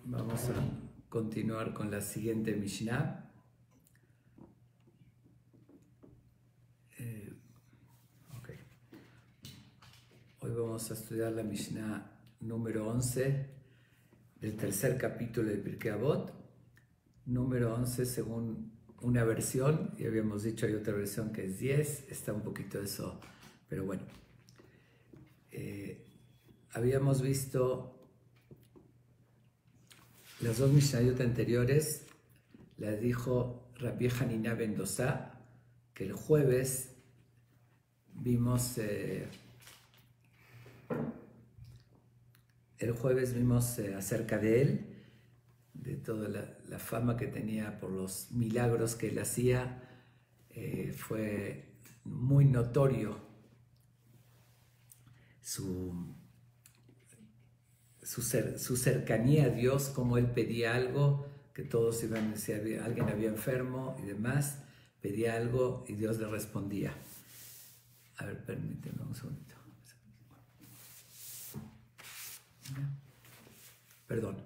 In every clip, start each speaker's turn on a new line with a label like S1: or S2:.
S1: Vamos a continuar con la siguiente Mishnah. Okay. Hoy vamos a estudiar la Mishnah número 11 del tercer capítulo de Pirkei Avot. Número 11 según una versión, y habíamos dicho hay otra versión que es 10, está un poquito eso, pero bueno. Habíamos visto las dos Mishnayot anteriores, las dijo Rabbi Hanina ben Dosa, que el jueves vimos acerca de él, de toda la fama que tenía por los milagros que él hacía. Fue muy notorio su cercanía a Dios, como él pedía algo, que todos iban a decir, alguien había enfermo y demás, pedía algo y Dios le respondía. A ver, permíteme un segundito. Perdón.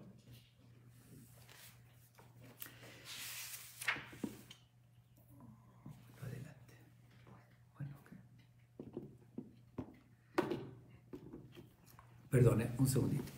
S1: Adelante. Bueno, okay. Perdone, un segundito.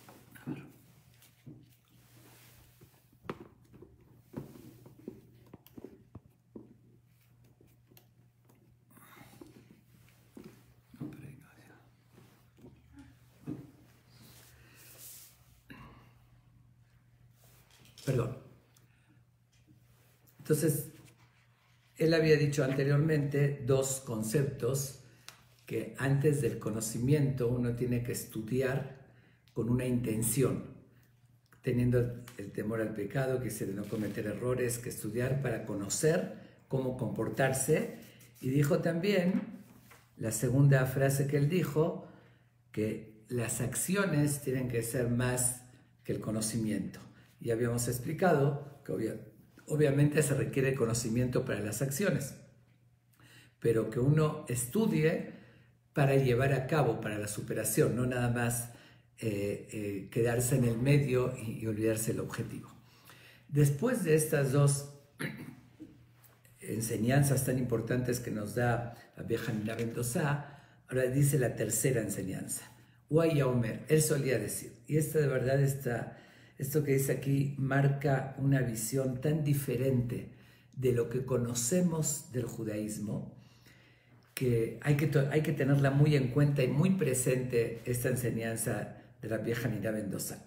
S1: Perdón. Entonces, él había dicho anteriormente dos conceptos que antes del conocimiento uno tiene que estudiar con una intención, teniendo el temor al pecado, que es de no cometer errores, que estudiar para conocer cómo comportarse. Y dijo también, la segunda frase que él dijo, que las acciones tienen que ser más que el conocimiento. Y habíamos explicado que obviamente se requiere conocimiento para las acciones, pero que uno estudie para llevar a cabo, para la superación, no nada más quedarse en el medio y olvidarse el objetivo. Después de estas dos enseñanzas tan importantes que nos da Rabbi Hanina ben Dosa, ahora dice la tercera enseñanza. Uaya Omer, él solía decir, y esta de verdad esto que dice aquí marca una visión tan diferente de lo que conocemos del judaísmo, que hay que tenerla muy en cuenta y muy presente esta enseñanza de la vieja Hanina ben Dosa.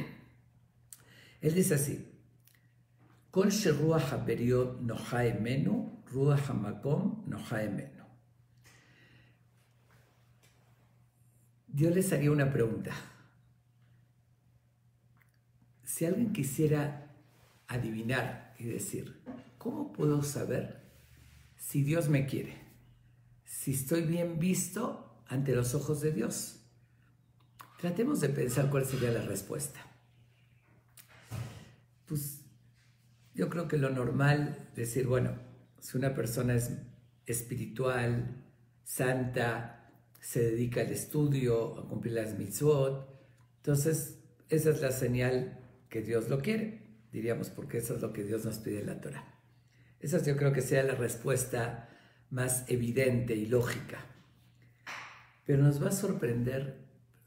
S1: Él dice así: Kol sheruach haberiot noja emenu, ruach hamakom noja emenu. Yo les haría una pregunta. Si alguien quisiera adivinar y decir, ¿cómo puedo saber si Dios me quiere? Si estoy bien visto ante los ojos de Dios. Tratemos de pensar cuál sería la respuesta. Pues yo creo que lo normal es decir, bueno, si una persona es espiritual, santa, se dedica al estudio, a cumplir las mitzvot, entonces esa es la señal que Dios lo quiere, diríamos, porque eso es lo que Dios nos pide en la Torah. Esa yo creo que sea la respuesta más evidente y lógica. Pero nos va a sorprender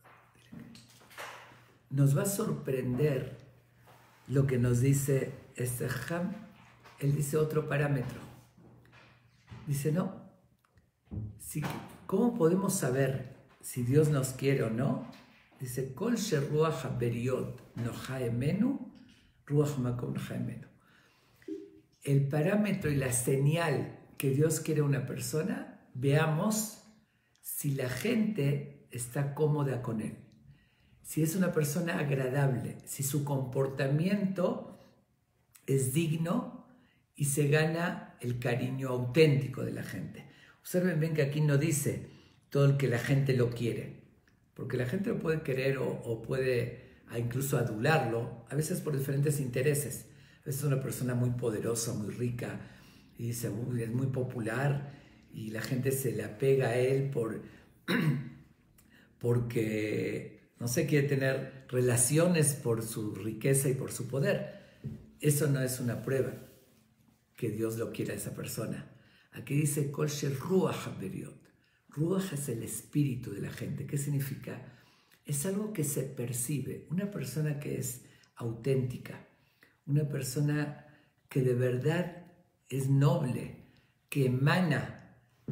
S1: lo que nos dice este Ham. Él dice otro parámetro. Dice, no, ¿cómo podemos saber si Dios nos quiere o no? Dice, Kol sheruach haberiot noja emenu, ruach makom noja emenu. El parámetro y la señal que Dios quiere a una persona, veamos si la gente está cómoda con él, si es una persona agradable, si su comportamiento es digno y se gana el cariño auténtico de la gente. Observen bien que aquí no dice todo el que la gente lo quiere, porque la gente lo puede querer o puede incluso adularlo, a veces por diferentes intereses. A veces es una persona muy poderosa, muy rica, y dice, es muy popular, y la gente se le apega a él porque no se quiere tener relaciones por su riqueza y por su poder. Eso no es una prueba que Dios lo quiera a esa persona. Aquí dice, Kol Ruach Haberiot. Ruach es el espíritu de la gente. ¿Qué significa? Es algo que se percibe. Una persona que es auténtica, una persona que de verdad es noble, que emana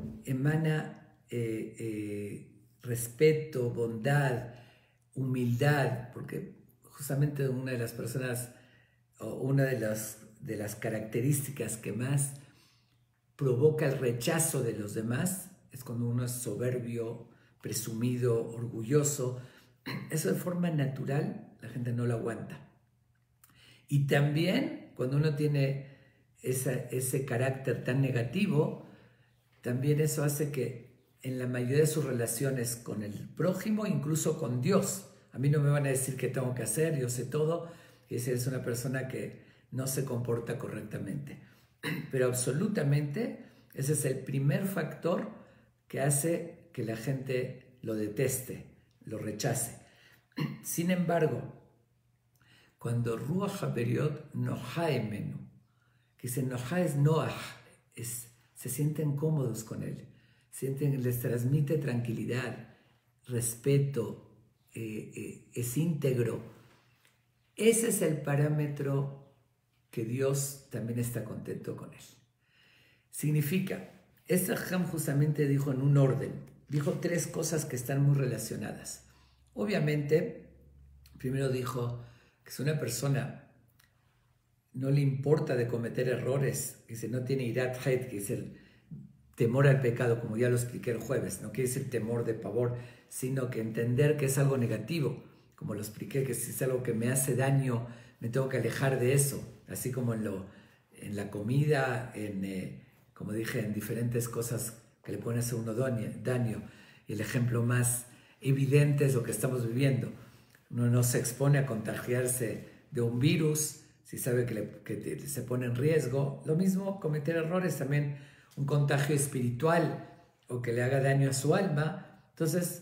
S1: respeto, bondad, humildad, porque justamente una de las personas, o una de las características que más provoca el rechazo de los demás es cuando uno es soberbio, presumido, orgulloso. Eso de forma natural la gente no lo aguanta. Y también cuando uno tiene ese carácter tan negativo, también eso hace que en la mayoría de sus relaciones con el prójimo, incluso con Dios, a mí no me van a decir qué tengo que hacer, yo sé todo, y esa es una persona que no se comporta correctamente. Pero absolutamente ese es el primer factor que hace que la gente lo deteste, lo rechace. Sin embargo, cuando Ruach Haberiot Noha Emenu, que dice Noha es Noach, se sienten cómodos con él, les transmite tranquilidad, respeto, es íntegro. Ese es el parámetro que Dios también está contento con él. Significa, este Jajam justamente dijo en un orden, dijo tres cosas que están muy relacionadas. Obviamente, primero dijo que si una persona no le importa de cometer errores, que si no tiene irat het, que es el temor al pecado, como ya lo expliqué el jueves, no quiere decir temor de pavor, sino que entender que es algo negativo, como lo expliqué, que si es algo que me hace daño, me tengo que alejar de eso, así como en la comida, como dije, en diferentes cosas que le pueden hacer a uno daño. Y el ejemplo más evidente es lo que estamos viviendo. Uno no se expone a contagiarse de un virus si sabe que se pone en riesgo. Lo mismo, cometer errores también, un contagio espiritual o que le haga daño a su alma. Entonces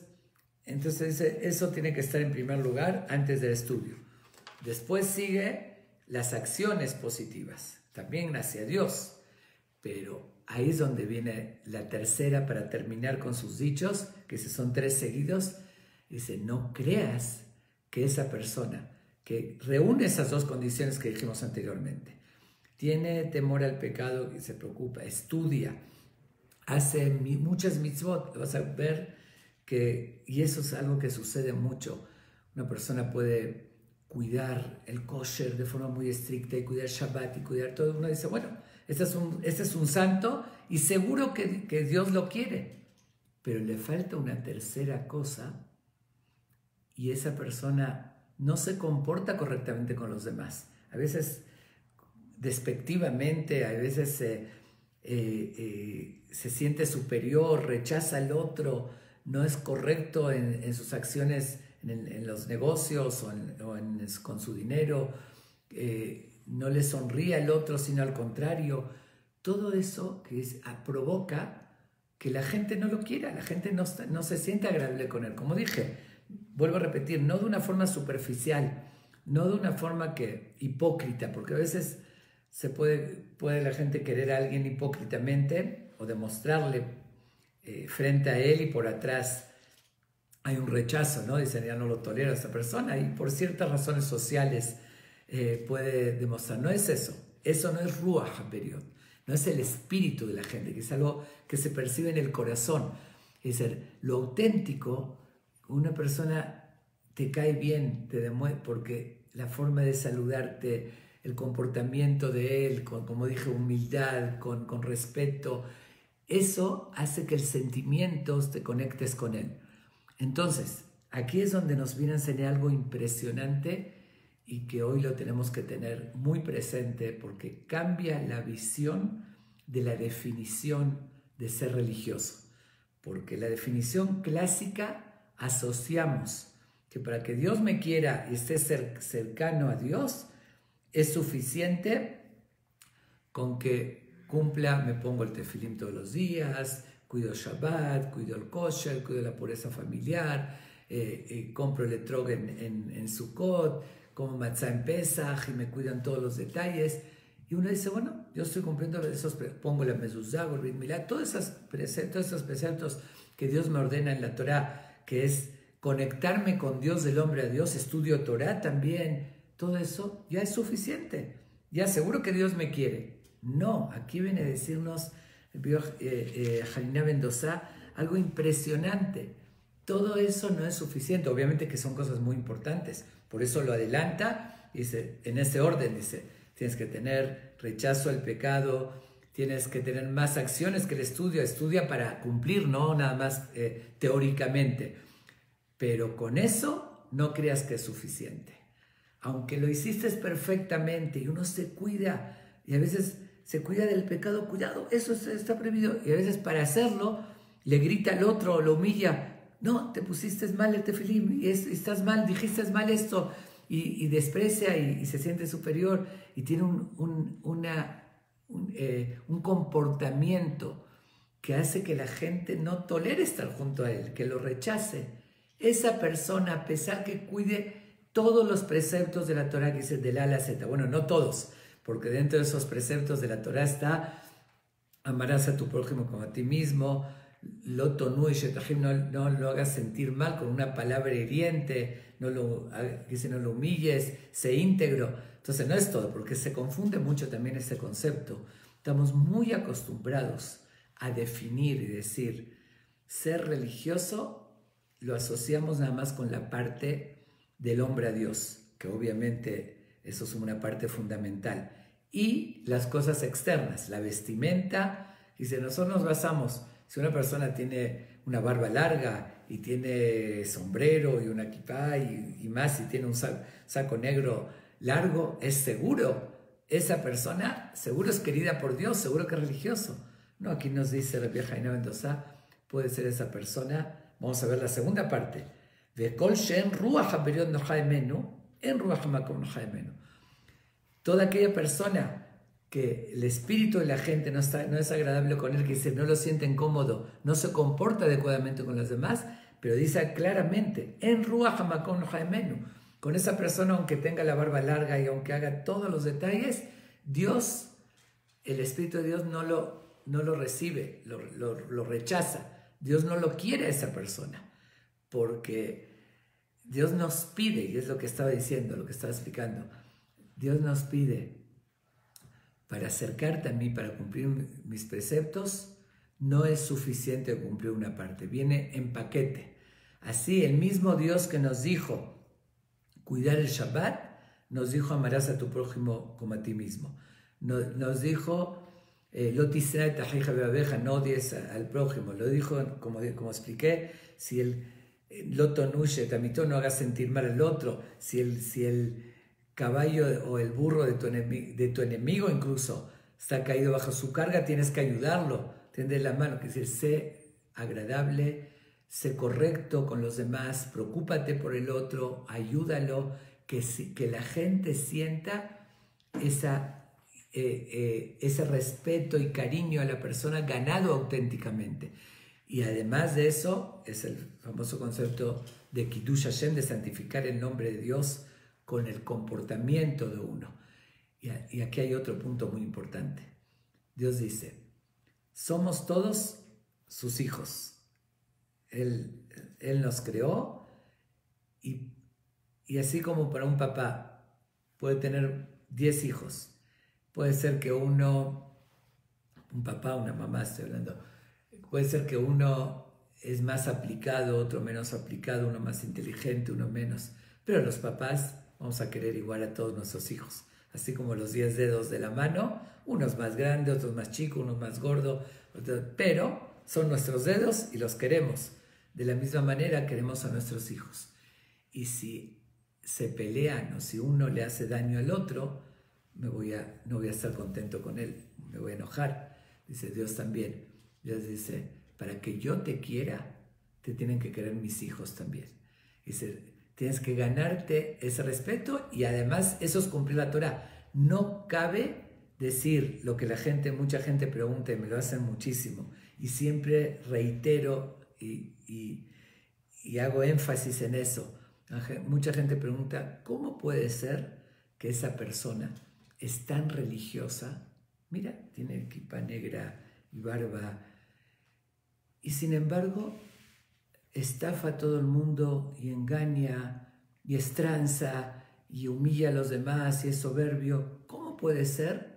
S1: eso tiene que estar en primer lugar antes del estudio. Después sigue las acciones positivas, también hacia Dios. Pero ahí es donde viene la tercera para terminar con sus dichos, que son 3 seguidos. Dice, no creas que esa persona que reúne esas 2 condiciones que dijimos anteriormente, tiene temor al pecado y se preocupa, estudia, hace muchas mitzvot, vas a ver que, y eso es algo que sucede mucho, una persona puede cuidar el kosher de forma muy estricta y cuidar Shabbat y cuidar todo, uno dice, bueno, este es un santo y seguro que Dios lo quiere, pero le falta una tercera cosa y esa persona no se comporta correctamente con los demás. A veces despectivamente, a veces se siente superior, rechaza al otro, no es correcto en sus acciones, en los negocios con su dinero, no le sonríe al otro, sino al contrario. Todo eso provoca que la gente no lo quiera, la gente no se siente agradable con él. Como dije, vuelvo a repetir, no de una forma superficial, no de una forma hipócrita, porque a veces puede la gente querer a alguien hipócritamente o demostrarle frente a él y por atrás hay un rechazo, ¿no? Dicen, ya no lo tolero a esa persona y por ciertas razones sociales puede demostrar. No es eso no es Ruach HaBeriot, no es el espíritu de la gente, que es algo que se percibe en el corazón. Es decir, lo auténtico, una persona te cae bien, te demuestra, porque la forma de saludarte, el comportamiento de él, como dije, humildad, con respeto, eso hace que el sentimiento te conectes con él. Entonces, aquí es donde nos viene a enseñar algo impresionante y que hoy lo tenemos que tener muy presente porque cambia la visión de la definición de ser religioso. Porque la definición clásica asociamos que para que Dios me quiera y esté cercano a Dios, es suficiente con que cumpla, me pongo el tefilín todos los días, cuido Shabbat, cuido el kosher, cuido la pureza familiar, compro el etrog en Sukkot, como matzah en Pesach y me cuidan todos los detalles. Y uno dice, bueno, yo estoy cumpliendo esos, pongo la mezuzá, el brit milá, todos esos preceptos que Dios me ordena en la Torah, que es conectarme con Dios, del hombre a Dios, estudio Torah también, todo eso ya es suficiente. Ya seguro que Dios me quiere. No, aquí viene a decirnos Janina Mendoza algo impresionante. Todo eso no es suficiente, obviamente que son cosas muy importantes, por eso lo adelanta, dice, en ese orden, dice, tienes que tener rechazo al pecado, tienes que tener más acciones que el estudio, estudia para cumplir, no nada más teóricamente, pero con eso no creas que es suficiente. Aunque lo hiciste perfectamente y uno se cuida, y a veces se cuida del pecado, cuidado, eso está prohibido, y a veces para hacerlo le grita al otro, lo humilla, no, te pusiste mal el tefilín, y estás mal, dijiste mal esto, y desprecia y se siente superior, y tiene un comportamiento que hace que la gente no tolere estar junto a él, que lo rechace. Esa persona, a pesar que cuide todos los preceptos de la Torah, que dice del A a la Z, bueno, no todos, porque dentro de esos preceptos de la Torah está amarás a tu prójimo como a ti mismo, no lo hagas sentir mal con una palabra hiriente, no lo humilles, sé íntegro. Entonces no es todo, porque se confunde mucho también ese concepto. Estamos muy acostumbrados a definir y decir, ser religioso lo asociamos nada más con la parte del hombre a Dios, que obviamente eso es una parte fundamental. Y las cosas externas, la vestimenta, dice, nosotros nos basamos, si una persona tiene una barba larga y tiene sombrero y una kipá y más, y tiene un saco negro largo, es seguro, esa persona seguro es querida por Dios, seguro que es religioso. No, aquí nos dice Rabbi Janina Mendoza, puede ser esa persona. Vamos a ver la segunda parte. Toda aquella persona que el espíritu de la gente no es agradable con él, que dice, no lo sienten cómodo, no se comporta adecuadamente con los demás, pero dice claramente, en Ruach HaMakom Jaimenu, con esa persona, aunque tenga la barba larga y aunque haga todos los detalles, Dios, el Espíritu de Dios no lo recibe, lo rechaza. Dios no lo quiere a esa persona, porque Dios nos pide, y es lo que estaba diciendo, lo que estaba explicando, Dios nos pide, para acercarte a mí, para cumplir mis preceptos, no es suficiente cumplir una parte, viene en paquete. Así, el mismo Dios que nos dijo cuidar el Shabbat, nos dijo amarás a tu prójimo como a ti mismo. Nos dijo no odies al prójimo. Lo dijo, como expliqué, si el lotonushe tamitó, no hagas sentir mal al otro. Si el caballo o el burro de tu enemigo incluso está caído bajo su carga, tienes que ayudarlo, tender la mano, que es decir, sé agradable, sé correcto con los demás, preocúpate por el otro, ayúdalo, que la gente sienta ese respeto y cariño a la persona ganado auténticamente. Y además de eso, es el famoso concepto de Kiddush Hashem, de santificar el nombre de Dios con el comportamiento de uno. Y aquí hay otro punto muy importante. Dios dice, somos todos sus hijos. Él nos creó y así como para un papá puede tener 10 hijos, puede ser que un papá, una mamá, estoy hablando, puede ser que uno es más aplicado, otro menos aplicado, uno más inteligente, uno menos, pero los papás vamos a querer igual a todos nuestros hijos, así como los 10 dedos de la mano, unos más grandes, otros más chicos, unos más gordos, pero son nuestros dedos y los queremos. De la misma manera queremos a nuestros hijos. Y si se pelean o si uno le hace daño al otro, no voy a estar contento con él, me voy a enojar. Dice Dios también. Dios dice, para que yo te quiera, te tienen que querer mis hijos también. Dice, tienes que ganarte ese respeto y además eso es cumplir la Torah. No cabe decir lo que mucha gente pregunta y me lo hacen muchísimo. Y siempre reitero y y hago énfasis en eso. Mucha gente pregunta, ¿cómo puede ser que esa persona es tan religiosa? Mira, tiene kipa negra y barba, y sin embargo estafa a todo el mundo y engaña y estranza y humilla a los demás y es soberbio. ¿Cómo puede ser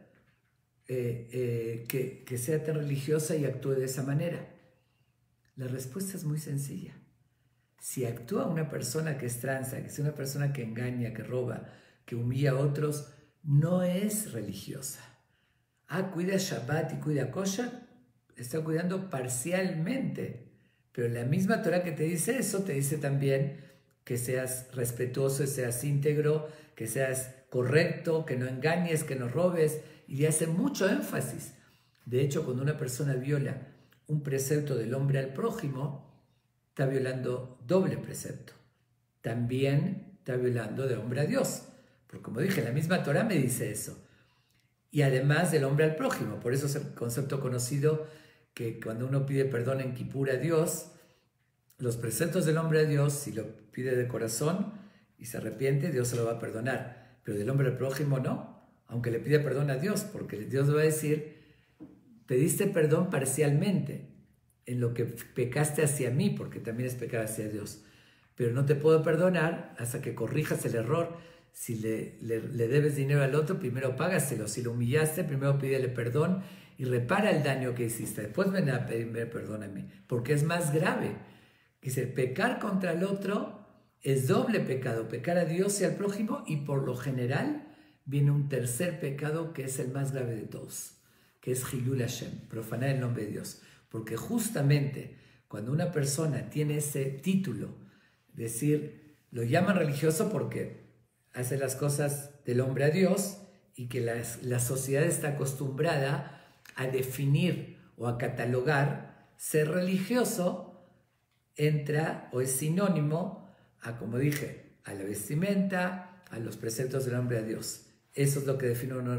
S1: que sea tan religiosa y actúe de esa manera? La respuesta es muy sencilla. Si actúa una persona que estranza, que es una persona que engaña, que roba, que humilla a otros, no es religiosa. Cuida Shabbat y cuida Kosher, está cuidando parcialmente. Pero la misma Torah que te dice eso, te dice también que seas respetuoso, que seas íntegro, que seas correcto, que no engañes, que no robes. Y le hace mucho énfasis. De hecho, cuando una persona viola un precepto del hombre al prójimo, está violando doble precepto. También está violando del hombre a Dios. Porque como dije, la misma Torah me dice eso. Y además del hombre al prójimo. Por eso es el concepto conocido que cuando uno pide perdón en Kipur a Dios, los preceptos del hombre a Dios, si lo pide de corazón y se arrepiente, Dios se lo va a perdonar. Pero del hombre al prójimo no, aunque le pida perdón a Dios, porque Dios va a decir, pediste perdón parcialmente en lo que pecaste hacia mí, porque también es pecar hacia Dios. Pero no te puedo perdonar hasta que corrijas el error. Si le debes dinero al otro, primero págaselo. Si lo humillaste, primero pídele perdón y repara el daño que hiciste. Después ven a pedirme perdón a mí, porque es más grave. Dice, pecar contra el otro es doble pecado, pecar a Dios y al prójimo, y por lo general viene un tercer pecado que es el más grave de todos, que es Hilul Hashem, profanar el nombre de Dios. Porque justamente cuando una persona tiene ese título, decir, lo llaman religioso porque hace las cosas del hombre a Dios, y que la sociedad está acostumbrada a definir o a catalogar, ser religioso entra o es sinónimo a, como dije, a la vestimenta, a los preceptos del hombre a Dios. Eso es lo que define uno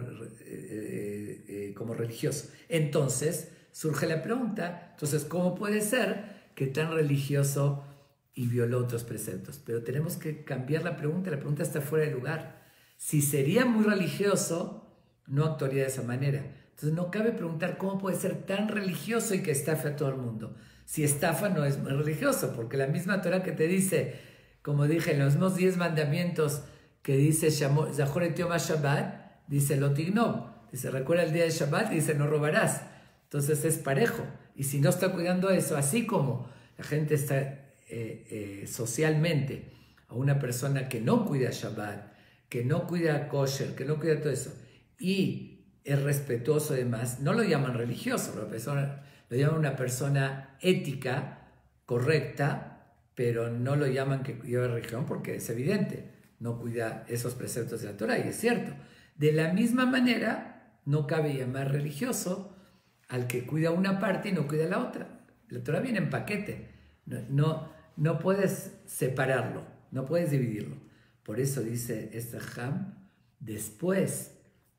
S1: como religioso. Entonces surge la pregunta, entonces, ¿cómo puede ser que tan religioso y violó otros preceptos? Pero tenemos que cambiar la pregunta está fuera de lugar. Si sería muy religioso, no actuaría de esa manera. Entonces no cabe preguntar cómo puede ser tan religioso y que estafe a todo el mundo. Si estafa no es muy religioso, porque la misma Torah que te dice, como dije, en los mismos 10 mandamientos que dice Zahor et Yom HaShabbat, dice Lo Tignob, dice recuerda el día de Shabbat y dice no robarás. Entonces es parejo. Y si no está cuidando eso, así como la gente está socialmente a una persona que no cuida Shabbat, que no cuida kosher, que no cuida todo eso, y es respetuoso además, no lo llaman religioso, lo llaman una persona ética, correcta, pero no lo llaman que lleva religión porque es evidente, no cuida esos preceptos de la Torah, y es cierto. De la misma manera, no cabe llamar religioso al que cuida una parte y no cuida la otra. La Torah viene en paquete, no puedes separarlo, no puedes dividirlo. Por eso dice este Ham, después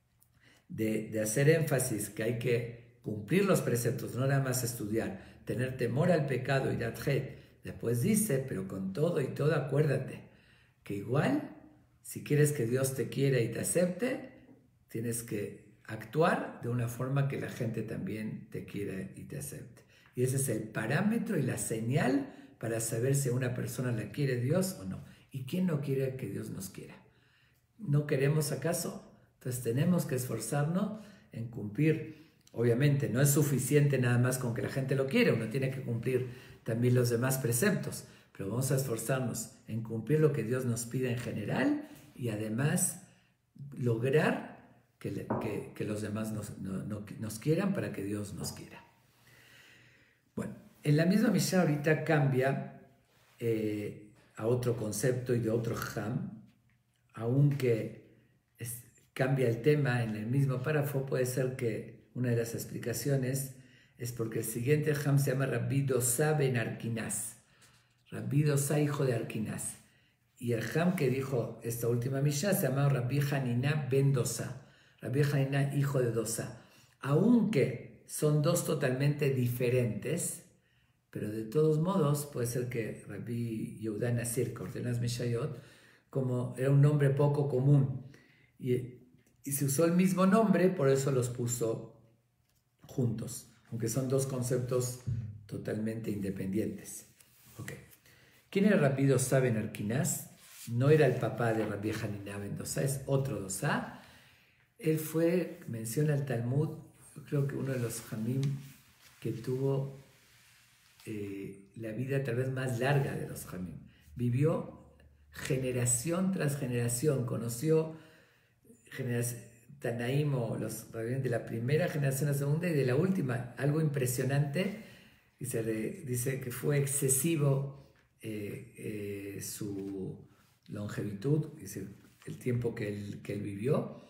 S1: de hacer énfasis que hay que cumplir los preceptos, no nada más estudiar, tener temor al pecado y datjet, después dice, pero con todo y todo acuérdate que igual, si quieres que Dios te quiera y te acepte, tienes que actuar de una forma que la gente también te quiera y te acepte. Y ese es el parámetro y la señal para saber si a una persona la quiere Dios o no. ¿Y quién no quiere que Dios nos quiera? ¿No queremos acaso? Entonces tenemos que esforzarnos en cumplir. Obviamente no es suficiente nada más con que la gente lo quiera, uno tiene que cumplir también los demás preceptos, pero vamos a esforzarnos en cumplir lo que Dios nos pide en general y además lograr que los demás nos quieran para que Dios nos quiera. Bueno, en la misma Mishnah ahorita cambia a otro concepto y de otro Ham, aunque cambia el tema en el mismo párrafo. Puede ser que una de las explicaciones es porque el siguiente Ham se llama Rabbi Dosa ben Arkinaz, Rabbi Dosa hijo de Arkinaz, y el Ham que dijo esta última Mishnah se llama Rabbi Hanina ben Dosa, Rabbi Hanina hijo de Dosa. Aunque son dos totalmente diferentes, pero de todos modos puede ser que Rabbi Yehuda Nasir, que ordenó las Mishayot, como era un nombre poco común, y se usó el mismo nombre, por eso los puso juntos, aunque son dos conceptos totalmente independientes. Okay. ¿Quién era Rabbi Dosa ben Arkinaz? No era el papá de Rabbi Hanina ben Dosa, es otro Dosa. Él fue, menciona el Talmud, yo creo que uno de los Jamim que tuvo la vida tal vez más larga de los Jamim. Vivió generación tras generación, conoció Tanaim o los de la primera generación, la segunda y de la última. Algo impresionante, dice que fue excesivo su longevitud, dice, el tiempo que él vivió.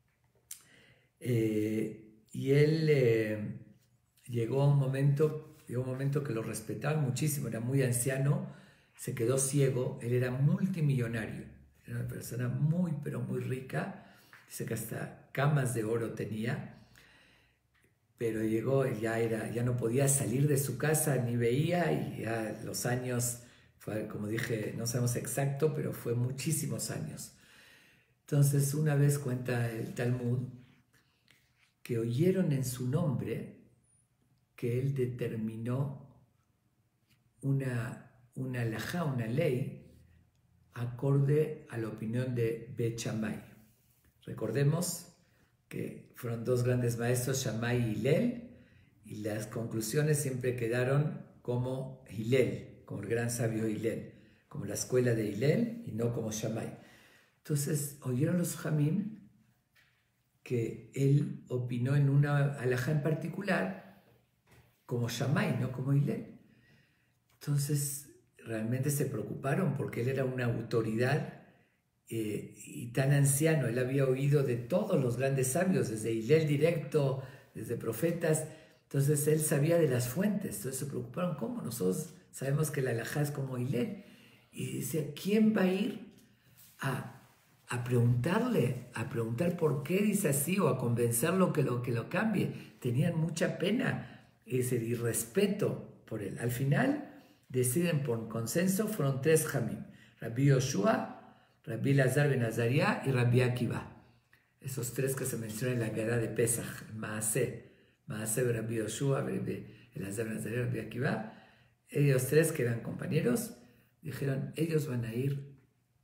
S1: Y él llegó a un momento que lo respetaban muchísimo, era muy anciano, se quedó ciego, él era multimillonario, era una persona muy, pero muy rica, dice que hasta camas de oro tenía, pero llegó, ya no podía salir de su casa, ni veía, y ya los años, como dije, no sabemos exacto, pero fue muchísimos años. Entonces, una vez cuenta el Talmud, que oyeron en su nombre que él determinó una halajá, una ley, acorde a la opinión de Bet Shammai. Recordemos que fueron dos grandes maestros, Shammai y Hillel, y las conclusiones siempre quedaron como Hillel, como el gran sabio Hillel, como la escuela de Hillel y no como Shammai. Entonces, oyeron los Jamim que él opinó en una halajá en particular como Shammai, no como Hillel. Entonces realmente se preocuparon porque él era una autoridad y tan anciano. Él había oído de todos los grandes sabios, desde Hillel directo, desde profetas. Entonces él sabía de las fuentes. Entonces se preocuparon, ¿cómo? Nosotros sabemos que la halajá es como Hillel. Y decía, ¿quién va a ir a preguntar por qué dice así o a convencerlo que lo cambie? Tenían mucha pena y respeto por él. Al final deciden por consenso, fueron tres Jamim: Rabbi Yoshua, Rabbi Elazar ben Azariah y Rabbi Akiva. Esos tres que se mencionan en la Guerra de Pesach, Maaseh Rabbi Yoshua, Rabbi Elazar ben Azariah, Rabbi Akiva. Ellos tres, que eran compañeros, dijeron, ellos van a ir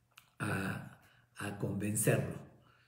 S1: a convencerlo.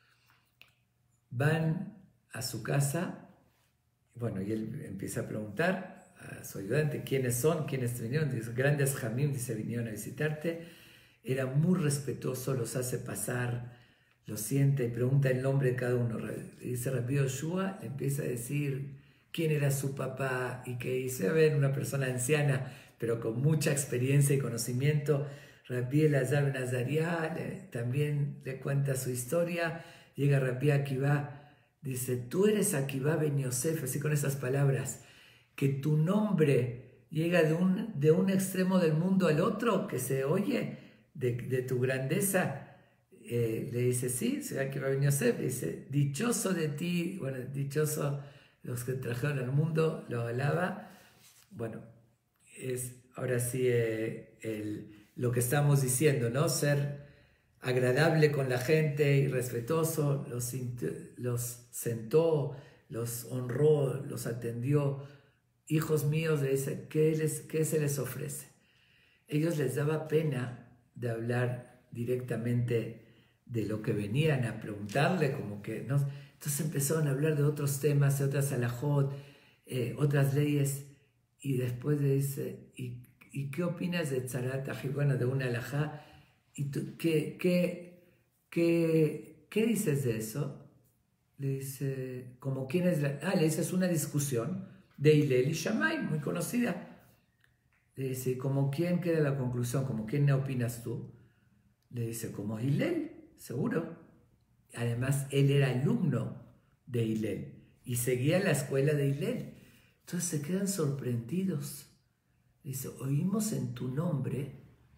S1: Van a su casa. Bueno, y él empieza a preguntar a su ayudante quiénes son, quiénes vinieron. Dice, grandes Jamim, dice, vinieron a visitarte. Era muy respetuoso, los hace pasar, los siente y pregunta el nombre de cada uno. Dice Rabbi Yoshua, empieza a decir quién era su papá y qué hizo. A ver, una persona anciana, pero con mucha experiencia y conocimiento. Rabbi Elazar ben Azariah también le cuenta su historia. Llega Rabbi Akiva. Dice, tú eres Akiva ben Yosef, así con esas palabras, que tu nombre llega de un extremo del mundo al otro, que se oye de tu grandeza. Le dice, sí, soy Akiva ben Yosef. Dice, dichoso de ti, bueno, dichoso los que trajeron al mundo, lo alaba. Bueno, es ahora sí lo que estamos diciendo, ¿no? Ser agradable con la gente y respetuoso, los sentó, los honró, los atendió. Hijos míos, le dice, ¿qué se les ofrece? Ellos les daba pena de hablar directamente de lo que venían a preguntarle, como que, ¿no? Entonces empezaron a hablar de otros temas, de otras halajot, otras leyes, y después le dice, ¿y qué opinas de Tzarat Ahit? Bueno, de una halajá. ¿Y tú qué dices de eso? Le dice, ¿como quién es le dice, es una discusión de Hillel y Shammai, muy conocida. Le dice, ¿como quién queda la conclusión? ¿Como quién opinas tú? Le dice, como Hillel, seguro. Además, él era alumno de Hillel y seguía la escuela de Hillel. Entonces se quedan sorprendidos. Dice, oímos en tu nombre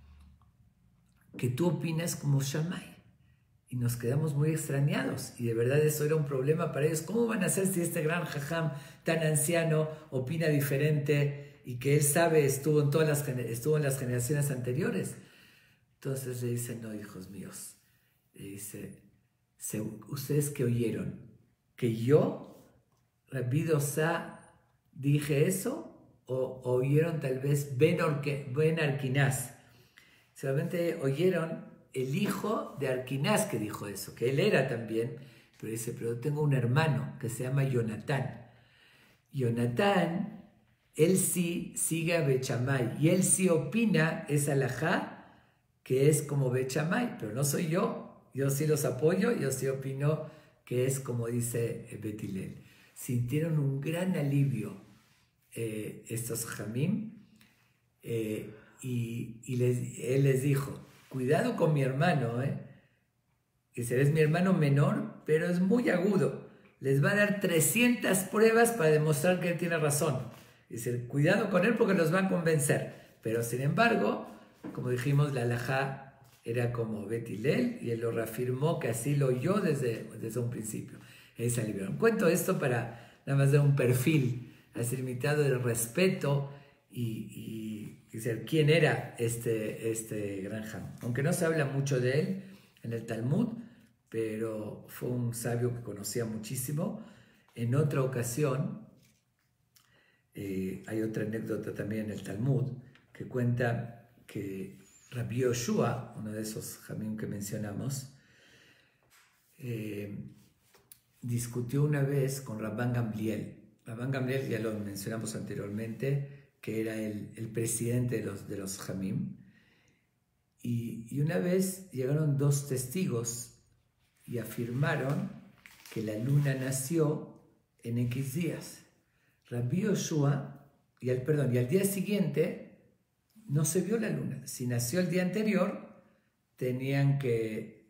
S1: que tú opinas como Shammai. Y nos quedamos muy extrañados. Y de verdad eso era un problema para ellos. ¿Cómo van a hacer si este gran jajam tan anciano opina diferente y que él sabe, estuvo en las generaciones anteriores. Entonces le dice, no, hijos míos, le dice, ustedes que oyeron, que yo, Rabbi Dosa, dije eso, o oyeron tal vez Ben Arquinás. Solamente oyeron el hijo de Arquinás que dijo eso, que él era también, pero dice, pero tengo un hermano que se llama Jonatán. Jonatán, él sí sigue a Bet Shammai, y él sí opina esa alajá, que es como Bet Shammai, pero no soy yo sí los apoyo, yo sí opino que es como dice Bet Hillel. Sintieron un gran alivio estos Jamim, él les dijo, cuidado con mi hermano, dice, es mi hermano menor, pero es muy agudo, les va a dar 300 pruebas para demostrar que él tiene razón. Dice, cuidado con él porque los va a convencer, pero sin embargo, como dijimos, la halajá era como Bet Hillel, y él lo reafirmó que así lo oyó desde un principio. Él se aliviaron. Cuento esto para nada más dar un perfil así limitado del respeto y decir quién era este gran Jam. Aunque no se habla mucho de él en el Talmud, pero fue un sabio que conocía muchísimo. En otra ocasión, hay otra anécdota también en el Talmud que cuenta que Rabbi Yoshua, uno de esos Jamim que mencionamos, discutió una vez con Rabban Gamliel. Rabban Gamliel ya lo mencionamos anteriormente, que era el presidente de los Jamim. Y una vez llegaron dos testigos y afirmaron que la luna nació en X días. Rabbi Yoshua, y al día siguiente no se vio la luna. Si nació el día anterior, tenían que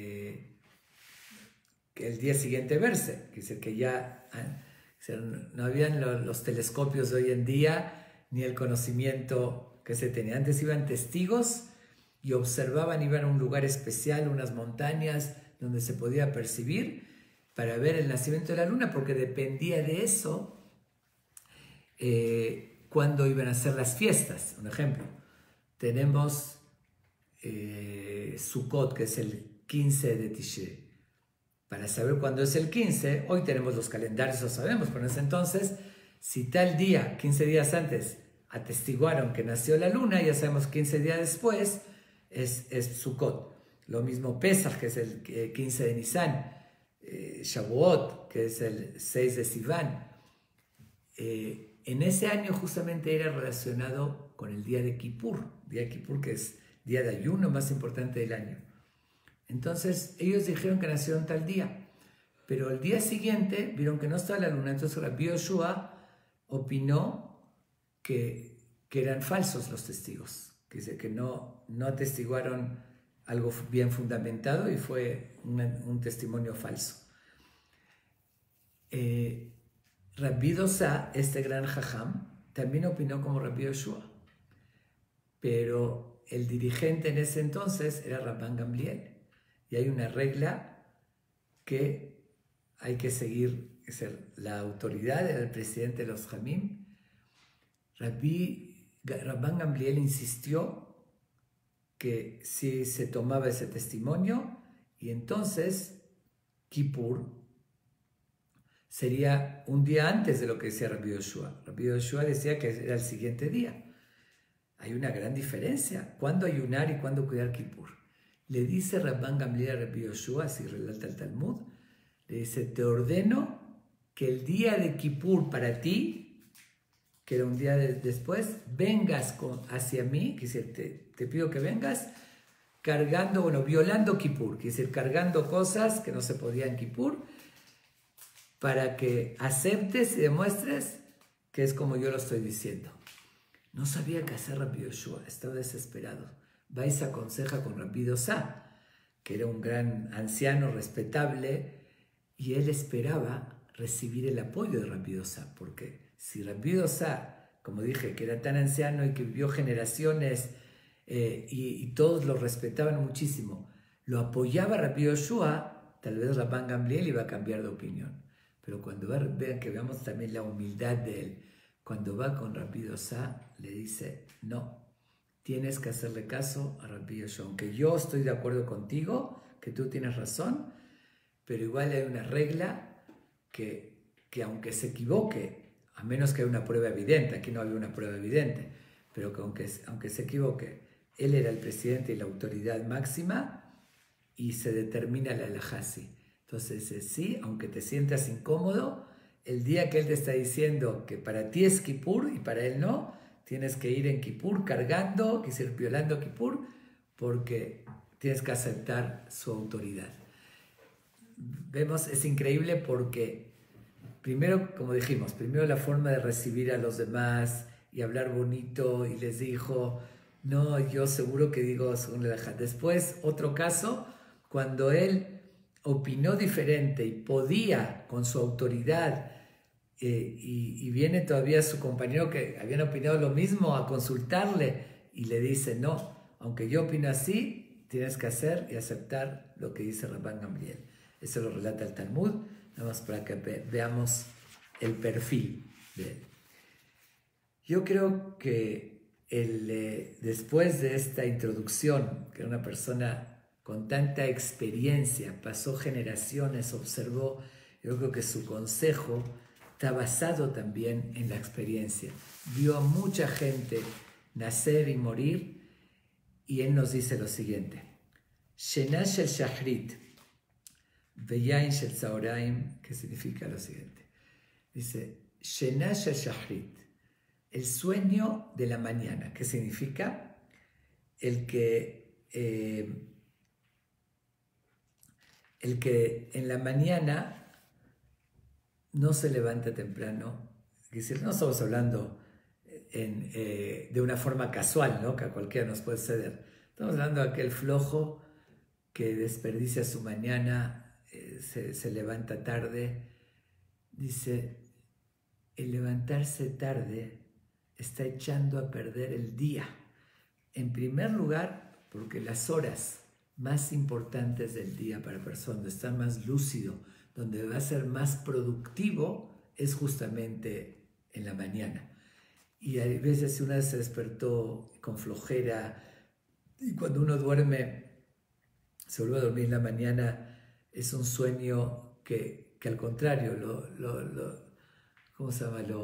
S1: el día siguiente verse. Que dice que ya no habían los telescopios de hoy en día, ni el conocimiento que se tenía. Antes iban testigos y observaban, iban a un lugar especial, unas montañas, donde se podía percibir para ver el nacimiento de la luna, porque dependía de eso cuándo iban a ser las fiestas. Un ejemplo, tenemos Sukkot, que es el 15 de Tishrei. Para saber cuándo es el 15, hoy tenemos los calendarios, lo sabemos, pero en ese entonces, si tal día, 15 días antes, atestiguaron que nació la luna, ya sabemos 15 días después es Sukkot. Lo mismo Pesach, que es el 15 de Nisan, Shavuot, que es el 6 de Sivan. En ese año justamente era relacionado con el día de Kippur, que es día de ayuno más importante del año. Entonces ellos dijeron que nacieron tal día, pero el día siguiente vieron que no estaba la luna. Entonces Rabbi Yoshua opinó que eran falsos los testigos, que no atestiguaron algo bien fundamentado y fue un testimonio falso. Rabbi Dosa, este gran jajam, también opinó como Rabbi Yoshua, pero el dirigente en ese entonces era Rabban Gamliel, y hay una regla que hay que seguir, es la autoridad era el presidente de los Jamim. Rabban Gamliel insistió que si se tomaba ese testimonio, y entonces Kippur sería un día antes de lo que decía Rabbi Yoshua. Rabbi Yoshua decía que era el siguiente día. Hay una gran diferencia. ¿Cuándo ayunar y cuándo cuidar Kippur? Le dice Rabban Gamliel a Rabbi Yoshua, así relata el Talmud, le dice, te ordeno que el día de Kippur para ti, que era un día después, vengas hacia mí, que dice, te pido que vengas violando Kippur, que dice, cargando cosas que no se podían en Kippur, para que aceptes y demuestres que es como yo lo estoy diciendo. No sabía qué hacer Rabbi Yoshua, estaba desesperado. Va y se aconseja con Rabbi Dosa, que era un gran anciano respetable, y él esperaba recibir el apoyo de Rabbi Dosa, porque si Rabbi Dosa, como dije, que era tan anciano y que vivió generaciones y todos lo respetaban muchísimo, lo apoyaba Rabbi Yoshua, tal vez Rabban Gamliel iba a cambiar de opinión. Pero cuando vean que veamos también la humildad de él, cuando va con Rabbi Dosa, le dice, no, tienes que hacerle caso a Rabbi Yoshua. Aunque yo estoy de acuerdo contigo, que tú tienes razón, pero igual hay una regla que aunque se equivoque, a menos que haya una prueba evidente, aquí no había una prueba evidente, pero que aunque se equivoque, él era el presidente y la autoridad máxima y se determina la halajá así. Entonces, sí, aunque te sientas incómodo, el día que él te está diciendo que para ti es Kippur y para él no, tienes que ir en Kippur cargando, violando Kippur, porque tienes que aceptar su autoridad. Vemos, es increíble porque primero, como dijimos, primero la forma de recibir a los demás y hablar bonito, y les dijo, no, yo seguro que digo según la halajá. Después, otro caso, cuando él opinó diferente y podía con su autoridad, y viene todavía su compañero que habían opinado lo mismo a consultarle y le dice, no, aunque yo opino así, tienes que hacer y aceptar lo que dice Rabban Gamliel. Eso lo relata el Talmud, nada más para que veamos el perfil de él. Yo creo que después de esta introducción, que era una persona con tanta experiencia, pasó generaciones, observó, yo creo que su consejo está basado también en la experiencia. Vio a mucha gente nacer y morir, y él nos dice lo siguiente: Shena shel Shachrit, Veyain shel Zahoraim, que significa lo siguiente. Dice, Shena shel Shachrit, el sueño de la mañana, que significa el que en la mañana no se levanta temprano. Es decir, no estamos hablando de una forma casual, ¿no?, que a cualquiera nos puede suceder. Estamos hablando de aquel flojo que desperdicia su mañana, se levanta tarde. Dice, el levantarse tarde está echando a perder el día. En primer lugar, porque las horas más importantes del día para la persona, donde está más lúcido, donde va a ser más productivo, es justamente en la mañana. Y a veces una vez se despertó con flojera, y cuando uno duerme, se vuelve a dormir en la mañana, es un sueño que al contrario, ¿cómo se llama?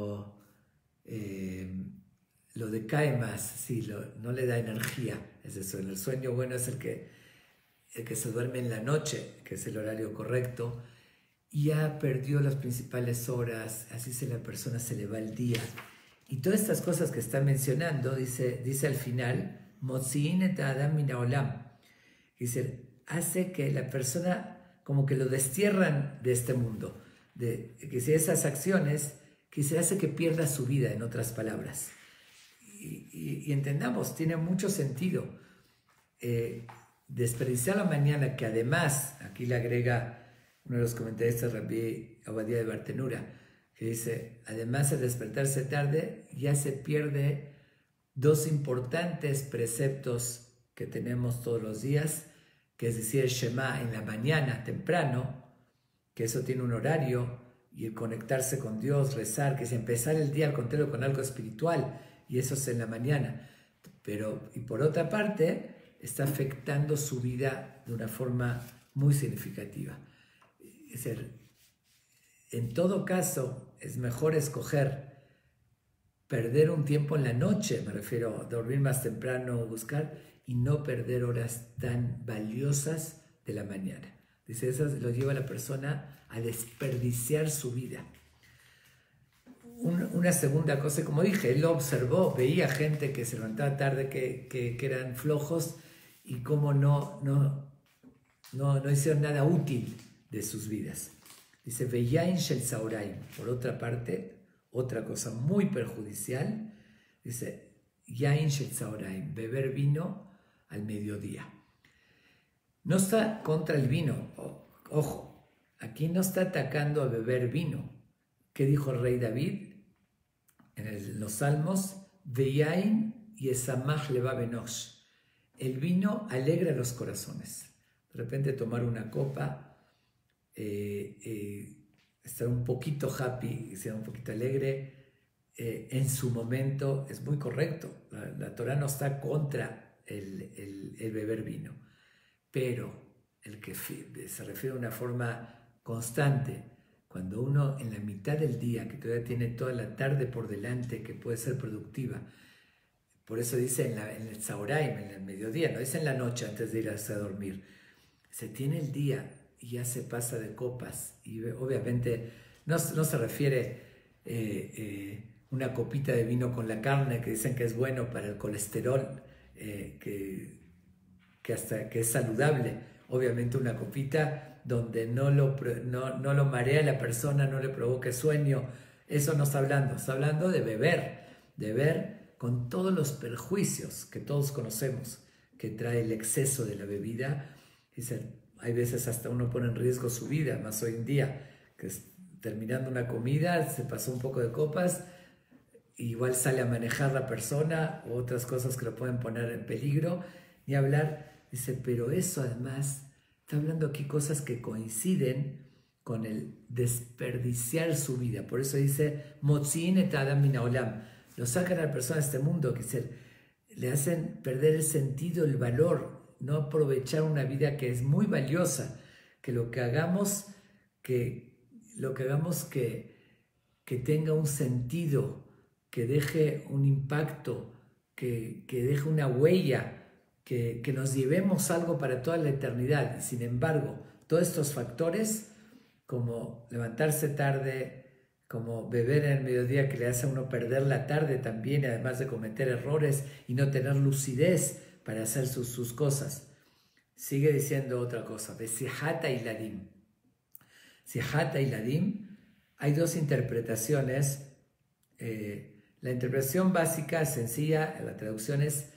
S1: Lo decae más, sí, no le da energía. Es eso. El sueño bueno es el que se duerme en la noche, que es el horario correcto, y ya perdió las principales horas, así la persona se le va el día. Y todas estas cosas que está mencionando, dice al final, Motziin et Adam min haolam, dice, hace que la persona como que lo destierran de este mundo, que si esas acciones, que se hace que pierda su vida, en otras palabras. Y entendamos, tiene mucho sentido. Desperdiciar la mañana, que además, aquí le agrega uno de los comentaristas, Rabbi Obadiah de Bartenura, que dice, además al despertarse tarde, ya se pierde dos importantes preceptos que tenemos todos los días, que es decir, el Shema en la mañana temprano, que eso tiene un horario, y el conectarse con Dios, rezar, que es empezar el día al contrario con algo espiritual, y eso es en la mañana. Y por otra parte, está afectando su vida de una forma muy significativa. Es decir, en todo caso, es mejor escoger perder un tiempo en la noche, me refiero a dormir más temprano, buscar, y no perder horas tan valiosas de la mañana. Dice, eso lo lleva a la persona a desperdiciar su vida. Una segunda cosa, como dije, él lo observó, veía gente que se levantaba tarde, que eran flojos, y cómo no hicieron nada útil de sus vidas. Dice, Veyain shel Zahoraim. Por otra parte, otra cosa muy perjudicial, dice, Yain shel Zahoraim, beber vino al mediodía. No está contra el vino, ojo, aquí no está atacando a beber vino. ¿Qué dijo el rey David en los Salmos? Veyain yesamach levav enosh. El vino alegra los corazones. De repente tomar una copa, estar un poquito happy, ser un poquito alegre, en su momento es muy correcto. La Torah no está contra el beber vino, pero el que se refiere a una forma constante, cuando uno en la mitad del día, que todavía tiene toda la tarde por delante, que puede ser productiva, por eso dice en el Zahoraim, en el mediodía, no dice en la noche antes de irse a dormir, se tiene el día y ya se pasa de copas, y obviamente no se refiere una copita de vino con la carne, que dicen que es bueno para el colesterol, que es saludable. Obviamente una copita donde no lo marea la persona, no le provoque sueño, eso no está hablando de beber con todos los perjuicios que todos conocemos que trae el exceso de la bebida. Hay veces hasta uno pone en riesgo su vida, más hoy en día, que terminando una comida se pasó un poco de copas, igual sale a manejar la persona, u otras cosas que lo pueden poner en peligro, ni hablar. Dice, pero eso además, está hablando aquí cosas que coinciden con el desperdiciar su vida. Por eso dice, Motziin et Adam min haolam. Lo sacan a la persona de este mundo, que le hacen perder el sentido, el valor, no aprovechar una vida que es muy valiosa, que lo que hagamos que tenga un sentido, que deje un impacto, que deje una huella, que nos llevemos algo para toda la eternidad. Sin embargo, todos estos factores, como levantarse tarde, como beber en el mediodía, que le hace a uno perder la tarde también, además de cometer errores y no tener lucidez para hacer sus cosas. Sigue diciendo otra cosa, de Sihata y Ladim. Sihata y Ladim, hay dos interpretaciones. La interpretación básica, sencilla, la traducción es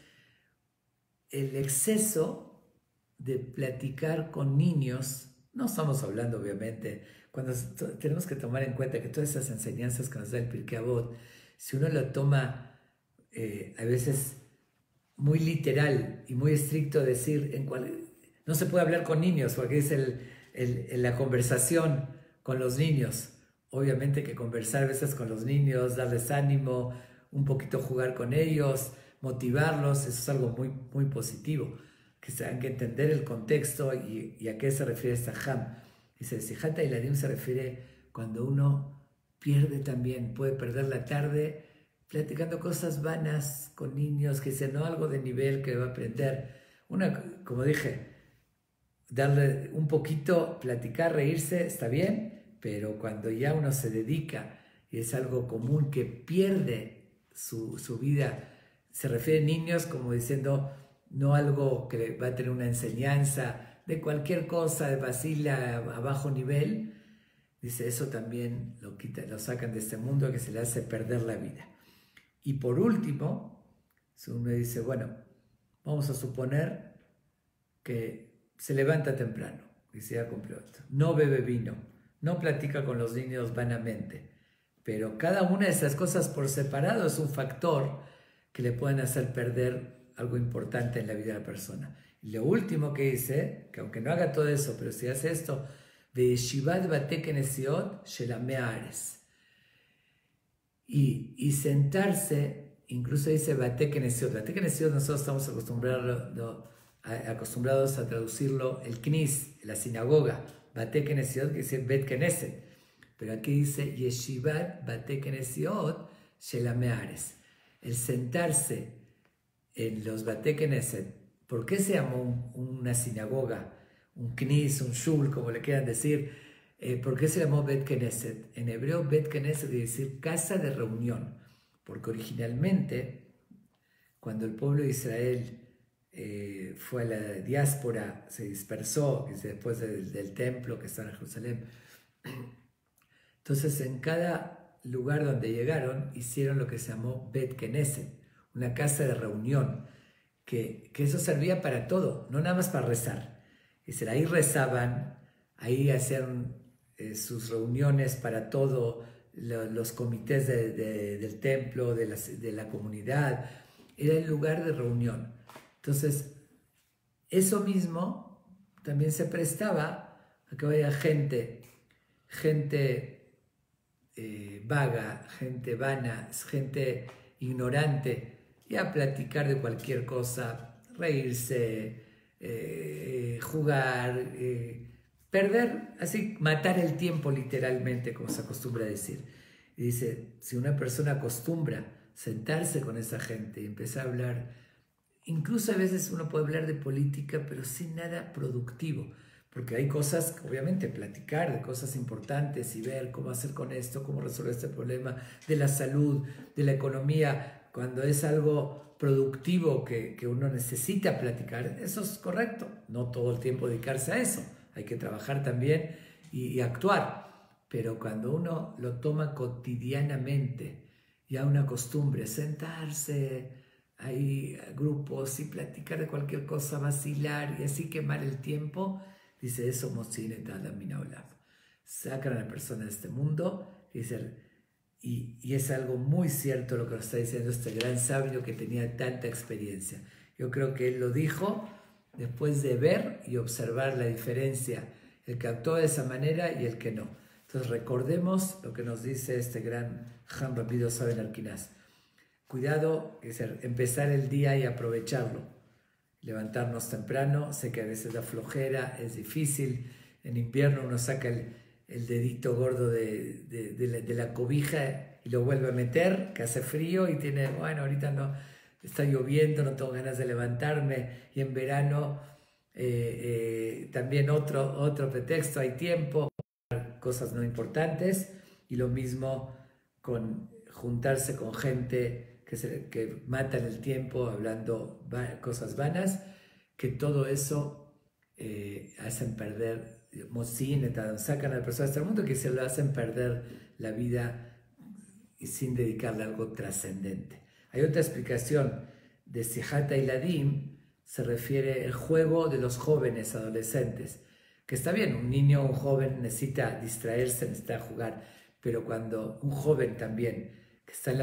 S1: el exceso de platicar con niños. No estamos hablando, obviamente, cuando tenemos que tomar en cuenta que todas esas enseñanzas que nos da el Pirkei Avot, si uno lo toma a veces muy literal y muy estricto, decir, no se puede hablar con niños, porque es la conversación con los niños. Obviamente que conversar a veces con los niños, darles ánimo, un poquito jugar con ellos, motivarlos, eso es algo muy, muy positivo, que se han que entender el contexto y a qué se refiere esta Ham. Dice, Sihata y Ladim se refiere cuando uno pierde también, puede perder la tarde platicando cosas vanas con niños, que dicen, no, algo de nivel que va a aprender. Como dije, darle un poquito, platicar, reírse, está bien, pero cuando ya uno se dedica y es algo común que pierde su vida, se refiere a niños como diciendo, no algo que va a tener una enseñanza de cualquier cosa, de vacila a bajo nivel, dice, eso también lo sacan de este mundo, que se le hace perder la vida. Y por último, uno dice, bueno, vamos a suponer que se levanta temprano y se ha cumplido esto, no bebe vino, no platica con los niños vanamente, pero cada una de esas cosas por separado es un factor que le pueden hacer perder algo importante en la vida de la persona. Y lo último que dice, que aunque no haga todo eso, pero si hace esto, de Yeshivat Bate Kenesiot Shelameh Haaretz, y sentarse, incluso dice Bate Kenesiot. Bate Kenesiot nosotros estamos acostumbrados a traducirlo el Knis, la sinagoga. Bate Kenesiot, que dice Bet Knesset, pero aquí dice Yeshivat Bate Kenesiot Shelameh Haaretz. El sentarse en los Bate Knesset. ¿Por qué se llamó una sinagoga, un Knis, un Shul, como le quieran decir? ¿Por qué se llamó Bet Knesset? En hebreo, Bet Knesset quiere decir casa de reunión, porque originalmente, cuando el pueblo de Israel fue a la diáspora, se dispersó después del templo que está en Jerusalén. Entonces, en cada lugar donde llegaron, hicieron lo que se llamó Bet Knesset, una casa de reunión, que eso servía para todo, no nada más para rezar. Es decir, ahí rezaban, ahí hacían sus reuniones para todo, los comités del templo, de la comunidad, era el lugar de reunión. Entonces, eso mismo también se prestaba a que vaya gente vaga, gente vana, gente ignorante, y a platicar de cualquier cosa, reírse, jugar, perder, así, matar el tiempo literalmente, como se acostumbra a decir. Y dice, si una persona acostumbra sentarse con esa gente y empezar a hablar, incluso a veces uno puede hablar de política, pero sin nada productivo, porque hay cosas, obviamente, platicar de cosas importantes y ver cómo hacer con esto, cómo resolver este problema, de la salud, de la economía, cuando es algo productivo que uno necesita platicar, eso es correcto, no todo el tiempo dedicarse a eso, hay que trabajar también y actuar, pero cuando uno lo toma cotidianamente, ya una costumbre, sentarse, hay grupos y platicar de cualquier cosa, vacilar y así quemar el tiempo, dice eso, sacan a la persona de este mundo, y es algo muy cierto lo que nos está diciendo este gran sabio que tenía tanta experiencia. Yo creo que él lo dijo después de ver y observar la diferencia, el que actuó de esa manera y el que no. Entonces recordemos lo que nos dice este gran Ham Rabbi Dosa ben Arkinaz. Cuidado, empezar el día y aprovecharlo. Levantarnos temprano, sé que a veces da flojera, es difícil. En invierno uno saca el dedito gordo de la cobija y lo vuelve a meter, que hace frío y tiene, bueno, ahorita no, está lloviendo, no tengo ganas de levantarme. Y en verano también otro pretexto, hay tiempo, cosas no importantes. Y lo mismo con juntarse con gente que matan el tiempo hablando cosas vanas, que todo eso hacen perder, sacan a la persona de este mundo, que se lo hacen perder la vida y sin dedicarle a algo trascendente. Hay otra explicación de Sijata y Ladim, se refiere al juego de los jóvenes adolescentes, que está bien, un niño o un joven necesita distraerse, necesita jugar, pero cuando un joven también que está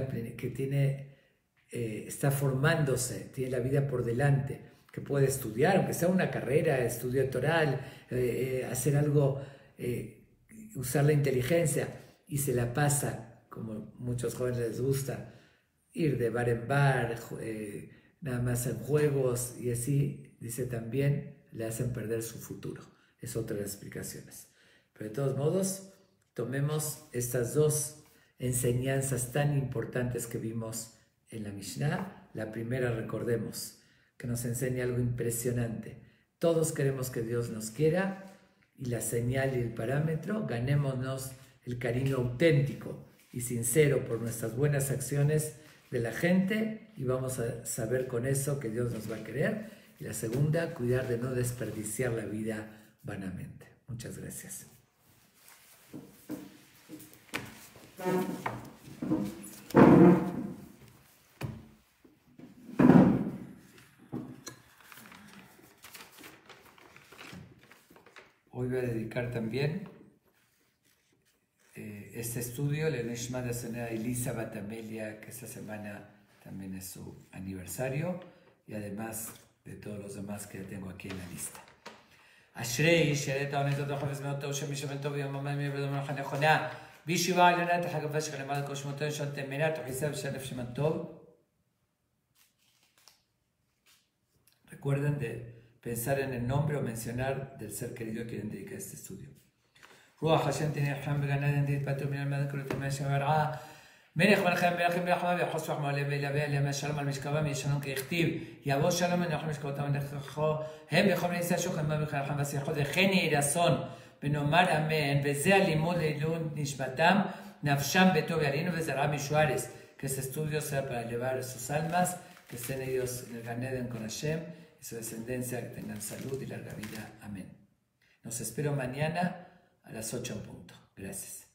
S1: está formándose, tiene la vida por delante, que puede estudiar, aunque sea una carrera, estudio doctoral, hacer algo, usar la inteligencia, y se la pasa, como muchos jóvenes les gusta, ir de bar en bar, nada más en juegos, y así, dice también, le hacen perder su futuro. Es otra de las explicaciones. Pero de todos modos, tomemos estas dos enseñanzas tan importantes que vimos en la Mishnah. La primera, recordemos, que nos enseña algo impresionante. Todos queremos que Dios nos quiera, y la señal y el parámetro, ganémonos el cariño auténtico y sincero por nuestras buenas acciones de la gente, y vamos a saber con eso que Dios nos va a querer. Y la segunda, cuidar de no desperdiciar la vida vanamente. Muchas gracias. Hoy voy a dedicar también este estudio, la Neshama de la señora Elisa Batamelia, que esta semana también es su aniversario, y además de todos los demás que tengo aquí en la lista. אשרי שרת העונית אותו חפץ מאוד טוב שמי שמן טוב ויום ממש מי בדומה לך נכונה בישיבה עליונה תחגפה שכלמד כל שמותינו של תמינה תחיסה ושלף שמן טוב. Recuerden de pensar en el nombre o mencionar del ser querido que quieren dedicar este estudio. רוח השם תנחם בגן עדן תתפטר מן המלך כל תמי השם ורעה מלך מלכם מלכים מלחמה ויחוס וחמה לב וילווה עליהם שלום על משכבם ישנון כיכתיב יבוא שלום ונלחם משכבותם ונלכו הם יכולים להישא שוכן בם וכן והשיחות וכן יהי רצון ונאמר אמן וזה הלימוד לעילוי נשמתם נפשם בטוב ירינו וזרע משוערס que este estudio sea para elevar sus almas, que estén ellos en el Gan Eden con Hashem y su descendencia, que tengan salud y larga vida. Amén. Nos espero mañana a las 8 en punto. Gracias.